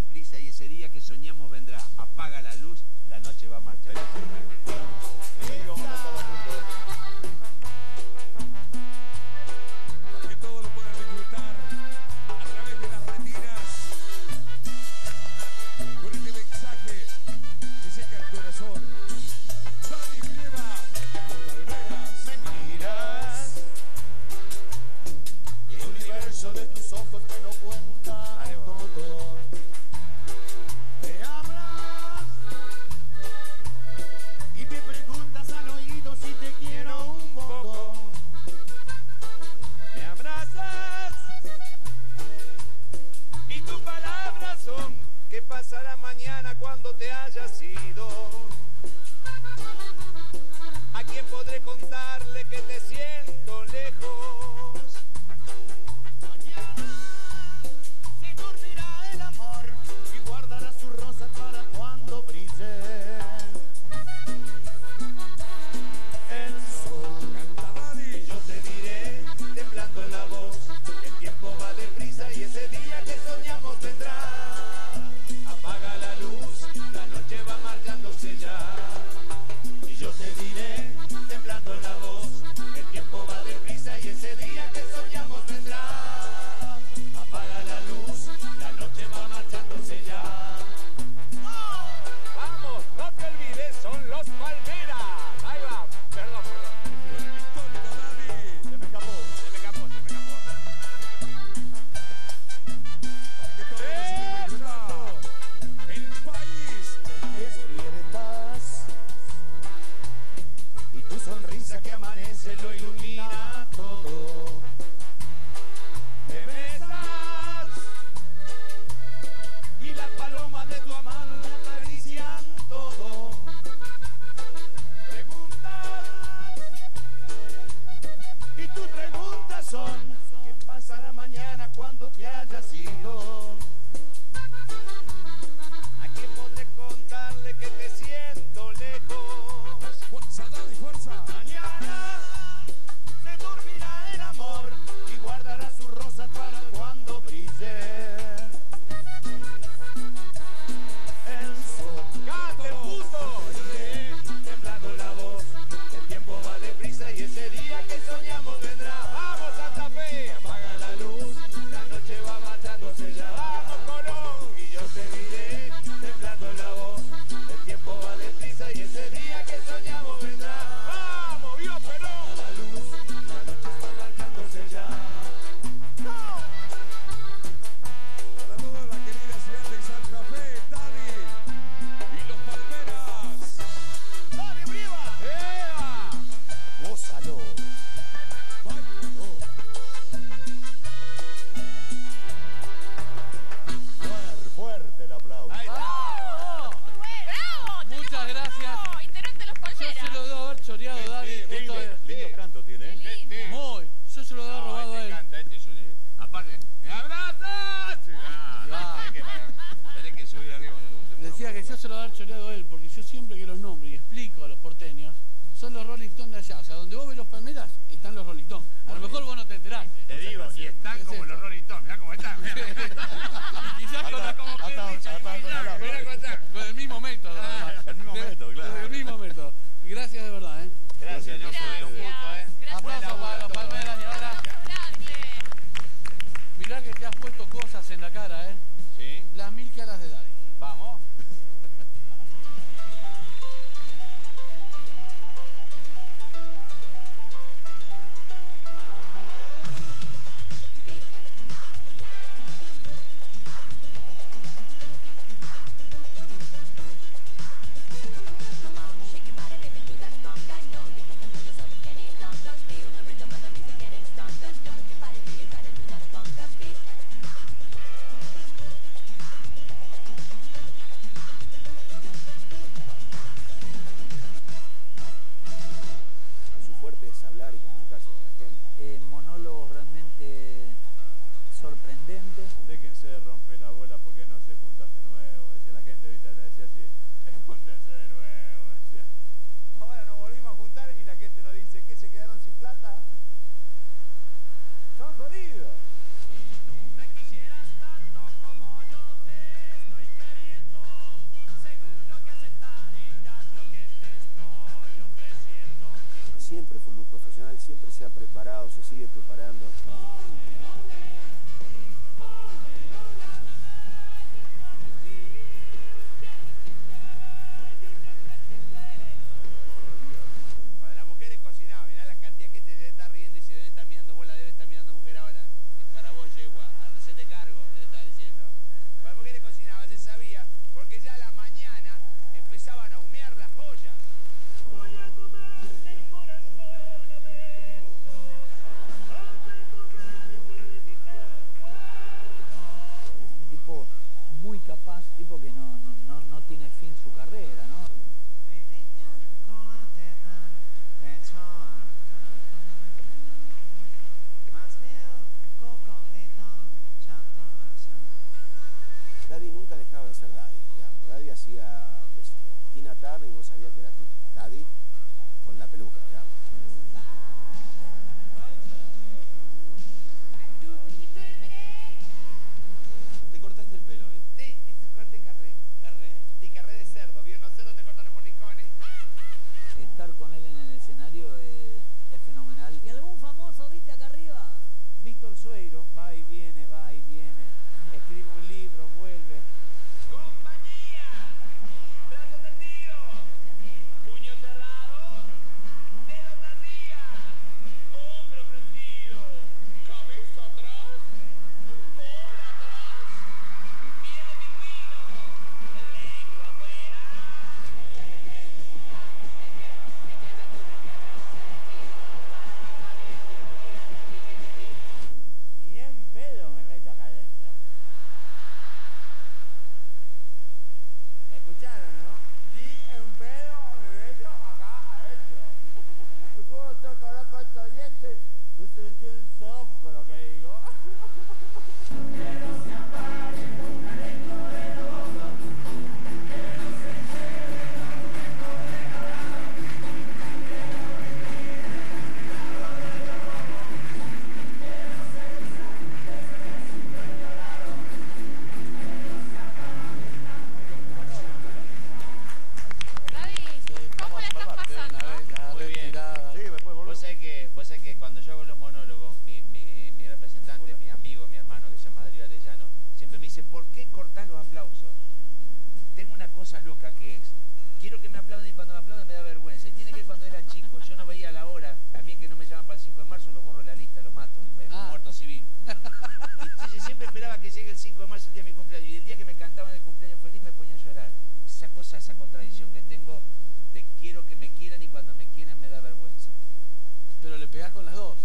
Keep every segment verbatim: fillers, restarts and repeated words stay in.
deprisa y ese día que soñamos vendrá. Apaga la luz, la noche va a marchar. Para que todos lo puedan disfrutar a través de las retinas. Con este mensaje que seca el corazón. Dani Brieva, Palmeras. Me miras y el universo de tus ojos te lo cuenta todo. Me hablas y me preguntas al oído si te quiero un poco. Me abrazas Y tus palabras son: ¿qué pasará mañana cuando te hayas ido? ¿A quién podré contarle que te siento lejos? mañana se dormirá el amor y guardará sus rosas para cuando brille el sol. Canta Dani. Yo te diré, temblando en la voz, el tiempo va deprisa y ese día que soñamos vendrá. Apaga la luz, la noche va marchándose ya. Y yo te diré, temblando en la voz, el tiempo va deprisa y ese día que soñamos vendrá. Apaga la luz, la noche va marchándose ya. Vamos, no te olvides, son los Palmeras. Ahí va, perdón, perdón. Con el histórico Dani. Se me escapó, se me escapó, se me escapó. Para que todos lo sigan disfrutando. El país. Despiertas y tu sonrisa que amanece lo ilumina todo. Me besas y las palomas de tu mano me acarician todo. Preguntas y tus preguntas son: ¿qué pasará mañana cuando te hayas ido? ¿A quién podré contarle que te siento lejos? Fuerza Dani, fuerza. Mañana se dormirá el amor y guardará sus rosas para cuando brille el sol. ¡Cante, puto! Iré temblando la voz, el tiempo va deprisa y ese día que soñamos vendrá. ¡Vamos, Santa Fe! Apaga la luz, la noche va marchándose ya. ¡Vamos, Colón! Y yo te diré, temblando la voz, el tiempo va deprisa y ese día que soñamos vendrá. ¡Vamos, viva Perón! La luz, la noche está marchándose ya. Para toda la querida ciudad de Santa Fe, Dani y los Palmeras. ¡Dale, Brieva! ¡Eva! ¡Gózalo! Báilalo. Fuerte, fuerte el aplauso. Ahí está. ¡Bravo! Muchas gracias. ¡Oh, integrante de los Yo Palmeras! se lo debo haber choreado, Dani. Lindo, Esto es- Lindo canto tiene, ¿eh? Qué lindo. Muy. Yo se lo debo haber No, robado a este él. canta, este es un... Aparte, ¡me abrazas! Ah, va. tenés, que, tenés que subir arriba en un... Decía que yo se lo debo haber choreado a él, porque yo siempre que los nombro y explico a los porteños, son los Rolling Stones de allá. O sea, donde vos ves los Palmeras, están los Rolling Stones. A lo mejor vos no te enteraste. Te digo, y están Es como esto. los Rolling Stones, mirá cómo están. Quizás con, la- como hasta- que hasta- Richard hasta y con Mick la- Jagger, mirá cómo están. con el mismo método. además. El mismo De- método, claro. El mismo método. Y gracias de verdad, ¿eh? Gracias, yo fue un gusto, ¿eh? Gracias. Aplausos para los Palmeras y ahora Grande. mirá que te has puesto cosas en la cara, ¿eh? Sí, Las mil caras de Dani. vamos. Déjense de romper la bola porque no se juntan de nuevo. Decía la gente, ¿viste? Le decía así, júntense de nuevo. Decía. Ahora nos volvimos a juntar y la gente nos dice, ¿qué se quedaron sin plata? Son jodidos. Tú me quisieras tanto como yo te estoy se ha preparado, se sigue preparando. Cuando las mujeres cocinaban, mirá la cantidad de gente se debe estar riendo y se debe estar mirando, vos la debes estar mirando mujer ahora. Es para vos, yegua, hacete cargo, le está diciendo. Cuando las mujeres cocinaban se sabía, porque ya a la mañana empezaban a humear las ollas. Es un tipo muy capaz, tipo que no, no, no, no tiene fin su carrera, ¿no? Daddy nunca dejaba de ser Daddy, digamos. Daddy hacía, qué sé yo, Tina Turner y vos sabías que era Daddy con la peluca, digamos. ¿Te cortaste el pelo hoy? Sí, es un corte carré. ¿Carré? Sí, carré de cerdo, ¿vieron? Los cerdos te cortan los monicones. Estar con él en el escenario es, es fenomenal. ¿Y algún famoso viste acá arriba? Víctor Sueiro, va y viene, va y viene. Escribe un libro, vuelve. ¡Compañía! ¡Brazo tendido! ¡Puño cerrado! ¡Dedos arriba! ¡Hombro fruncido! ¡Cabeza atrás! ¡Cola atrás! ¡Pie de pingüino! ¡Lengua afuera! Bien pedo me meto acá adentro. ¿Escucharon, no? Ni en pedo me meto acá adentro. ¿Cómo estoy con estos dientes? No se metió un zongo lo que digo. ¿Cómo la estás pasando? Muy bien. Sí, después volvemos. Vos sabés que, vos sabés que cuando yo hago los monólogos, mi, mi, mi representante, mi amigo, mi hermano que se llama Darío Arellano, siempre me dice, ¿por qué cortás los aplausos? Tengo una cosa loca que es, quiero que me aplauden y cuando me aplauden me da vergüenza. Y tiene que ver cuando era chico, yo no veía la hora, a mí que no me llaman para el cinco de marzo, lo borro de la lista, lo mato, es un Ah. muerto civil. Y yo siempre esperaba que llegue el cinco de marzo, el día de mi cumpleaños, y el día que me cantaban el cumpleaños feliz me ponía a llorar. Esa cosa, esa contradicción que tengo de quiero que me quieran y cuando me quieren me da vergüenza. Pero le pegás con las dos.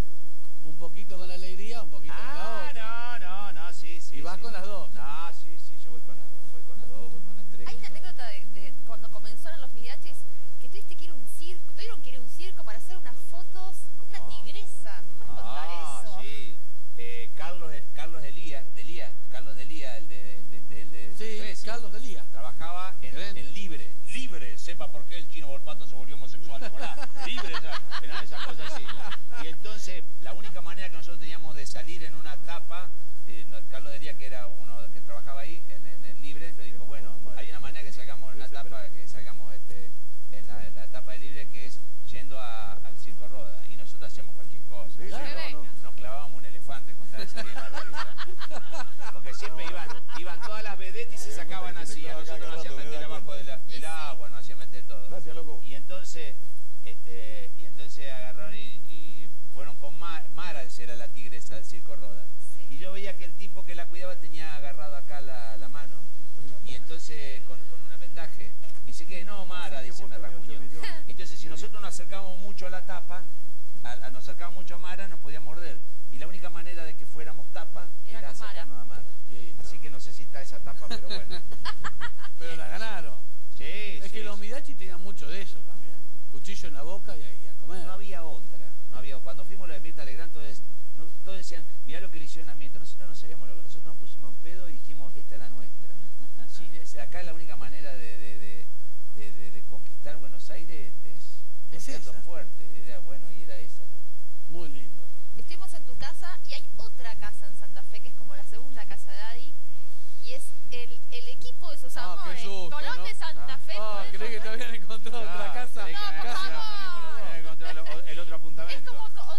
Un poquito con la alegría, un poquito con la Ah, otra. no, no, no, sí, sí. Y vas sí. con las dos. No, sí, sí, yo voy con las dos, voy con las dos, voy con las tres. Hay con una todo. anécdota de, de cuando comenzaron los mariachis que tuviste que ir a un circo, tuvieron que ir a un circo para hacer unas fotos con una Ah. tigresa. ¿Me puedes contar Ah, eso? sí. Eh, Carlos, Carlos Delía, Delía, Carlos Delía, el de, de, de, de Sí, Suecia, Carlos Delía. trabajaba en, Grande. en Libre. Libre, sepa por qué el chino Volpato se volvió homosexual, ¿verdad? Libre, ya, eran esas cosas así. Y entonces, la única manera que nosotros teníamos de salir en una tapa, eh, no, Carlos Delía, que era uno que trabajaba ahí en, en, en Libre, nos dijo, bueno, hay una manera que salgamos en una tapa, que salgamos este, en, la, en la tapa de Libre, que es yendo a, al Circo Roda. Y nosotros hacíamos cualquier cosa. Sí, sí, Claro. no, no. Nos clavábamos un elefante con tal de salir en la revista. Porque siempre iban, iban todas las vedettes y se sacaban así. A nosotros nos hacían meter abajo de la- del agua, nos hacían meter todo. Gracias, loco. Y entonces, este, y entonces agarraron y, y fueron con Ma- Mara, esa era la tigresa del Circo Roda. Sí. Y yo veía que el tipo que la cuidaba tenía agarrado acá la, la mano. Y entonces con, con un vendaje. Dice que no, Mara, dice, me rajuñó. Entonces si nosotros nos acercábamos mucho a la tapa, a, a- nos acercábamos mucho a Mara, nos podía morder. Y la única manera de que fuéramos tapa Era era con Mara. acercarnos a Mara. Y ahí está. Así que no sé si está esa tapa, pero bueno. Pero la ganaron. Sí, Es sí, que los sí. Midachi tenían mucho de eso también. Cuchillo en la boca y ahí a comer. No había otra. No había, cuando fuimos a lo de Mirta Legrand, todos, no- todos decían, mirá lo que le hicieron a Mirta. Nosotros no sabíamos lo que nosotros nos pusimos en pedo y dijimos, esta es la nuestra. Sí, de- acá la única manera de, de, de, de, de- de conquistar Buenos Aires es Es golpeando esa. fuerte. Era bueno, y era esa, ¿no? Muy lindo. Estuvimos en tu casa y hay otra casa en Santa Fe que es como la segunda casa de Daddy y es el, el equipo de sus Ah, qué amores. susto, Colón ¿no? de Santa Fe. Ah, por creí que eso, te habían encontrado Claro, otra casa. creí que me No, por Casi favor. nos morimos los dos. Era encontrar lo- el otro Es apuntamiento. como to-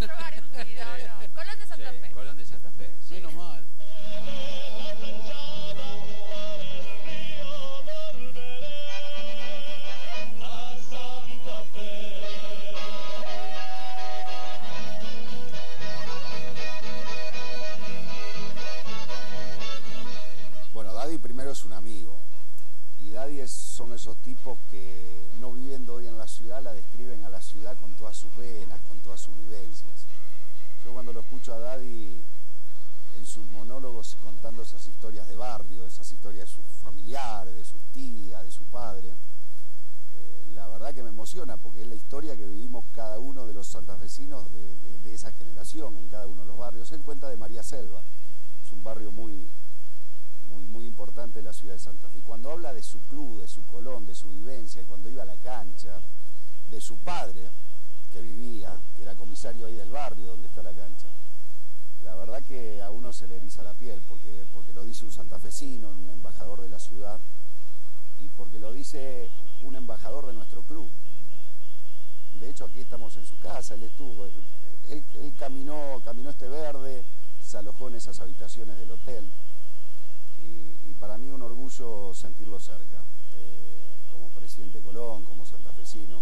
esos tipos que no viviendo hoy en la ciudad la describen a la ciudad con todas sus venas, con todas sus vivencias. Yo cuando lo escucho a Daddy en sus monólogos contando esas historias de barrio, esas historias de sus familiares, de sus tías, de su padre, eh, la verdad que me emociona porque es la historia que vivimos cada uno de los santafesinos de, de, de esa generación en cada uno de los barrios. Él cuenta de María Selva, es un barrio muy, muy, muy importante de la ciudad de Santa Fe. Y cuando habla de su club, de su Colón, de su vivencia, cuando iba a la cancha, de su padre que vivía, que era comisario ahí del barrio donde está la cancha, la verdad que a uno se le eriza la piel, porque, porque lo dice un santafesino, un embajador de la ciudad, y porque lo dice un embajador de nuestro club. De hecho, aquí estamos en su casa, él estuvo, él, él caminó, caminó este verde, se alojó en esas habitaciones del hotel, y, y para mí un orgullo sentirlo cerca, eh, como presidente Colón, como santafesino.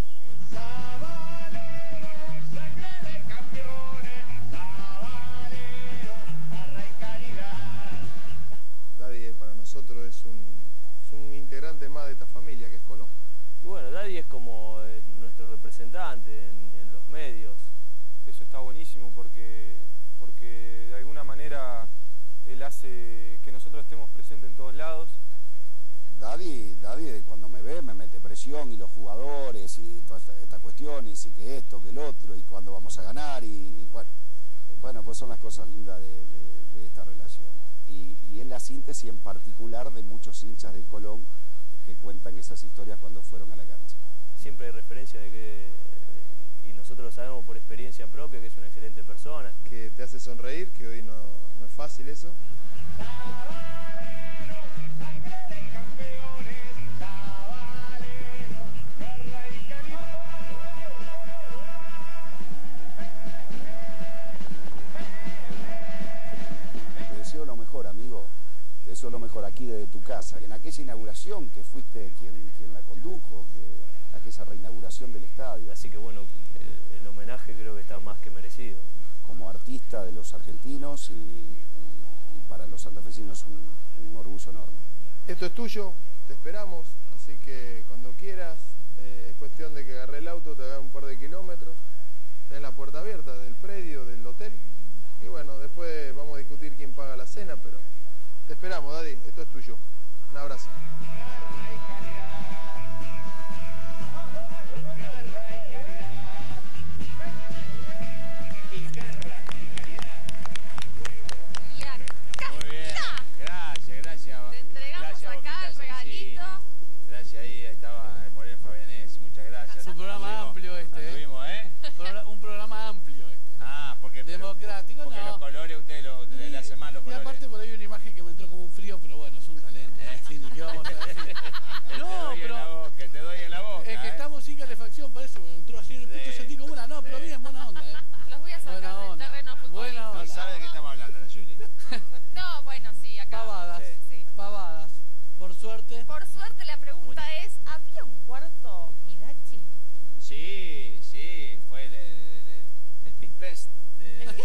Daddy para nosotros es un, es un integrante más de esta familia que es Colón. Y bueno, Daddy es como eh, nuestro representante en, en los medios. Eso está buenísimo porque, porque de alguna manera él hace que nosotros estemos presentes en todos lados. Daddy, Daddy cuando me ve me mete presión y los jugadores y todas estas esta cuestiones y que esto, que el otro y cuándo vamos a ganar y, y bueno, bueno, pues son las cosas lindas de, de, de esta relación. Y, y es la síntesis en particular de muchos hinchas de Colón que cuentan esas historias cuando fueron a la cancha. Siempre hay referencia de que, y nosotros lo sabemos por experiencia propia, que es una excelente persona. Que te hace sonreír, que hoy no, no es fácil eso. Te deseo lo mejor, amigo. Te deseo lo mejor aquí desde tu casa. En aquella inauguración que fuiste quien, quien la condujo, que aquella reinauguración del estadio. Así que bueno, el, el homenaje creo que está más que merecido. Como artista de los argentinos y, y, y para los santafesinos un, un orgullo enorme. Esto es tuyo, te esperamos, así que cuando quieras, eh, es cuestión de que agarre el auto, te haga un par de kilómetros, tenés la puerta abierta del predio, del hotel, y bueno, después vamos a discutir quién paga la cena, pero te esperamos, Daddy, esto es tuyo. Un abrazo. Muy bien, gracias, gracias. Te entregamos Gracias, acá Boquita el regalito. Cecchini. Gracias, ahí estaba el Moreno Fabianés, muchas gracias. Es un programa Anduvimos- amplio este, ¿eh? Anduvimos, ¿eh? Progra- un programa amplio este. Ah, porque, pero- Democrático, porque no. los colores, usted lo, le, le hace mal los Y colores. aparte por ahí una imagen que me entró como un frío, pero bueno, es un talento. Sí, ni qué vamos a decir. Que te No, doy en la pero boca, que te doy en la boca. es que ¿eh? estamos sin calefacción, para eso me entró así en el pecho, Sí. sentí como una, no, pero Sí. bien, buena onda, ¿eh? Los voy a sacar Buena del onda. terreno Buena futbolístico. No onda. sabe de qué estamos hablando, la Juli. No, bueno, sí, acá. Pavadas, Sí. pavadas. Por suerte, Por suerte la pregunta es, ¿había un cuarto Midachi? Sí, sí, fue el, el, el, el Pit Best. De, de- de-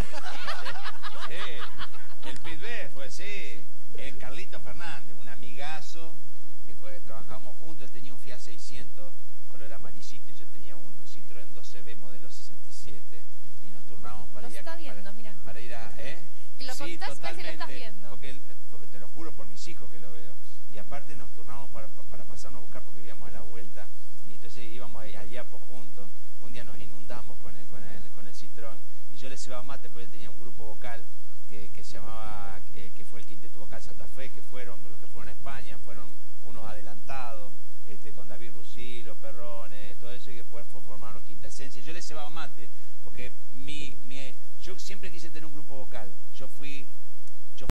sí, el Pit Best fue, sí. El Carlito Fernández, un amigazo que fue- trabajamos juntos. Él tenía un Fiat seiscientos color amarillito y yo tenía un Citroën doce B modelo sesenta y siete. Y nos turnábamos para Lo ir a, está viendo, para, mira. para ir a... ¿eh? Y lo Sí, contás y parece que lo estás totalmente, viendo. Porque, porque te lo juro por mis hijos que lo veo. Y aparte nos turnamos para, para pasarnos a buscar porque vivíamos a la vuelta. Y entonces íbamos a, a Yapo juntos. Un día nos inundamos con el, con el, con el Citroën. Y yo le cebaba mate porque él tenía un grupo vocal que, que se llamaba, que, que fue el Quinteto Vocal Santa Fe, que fueron los que fueron a España, fueron unos adelantados, este, con David Rusilo, Perrone, todo eso, y después formaron Quinta Esencia. Yo le cebaba mate porque mi, mi, yo siempre quise tener un grupo vocal.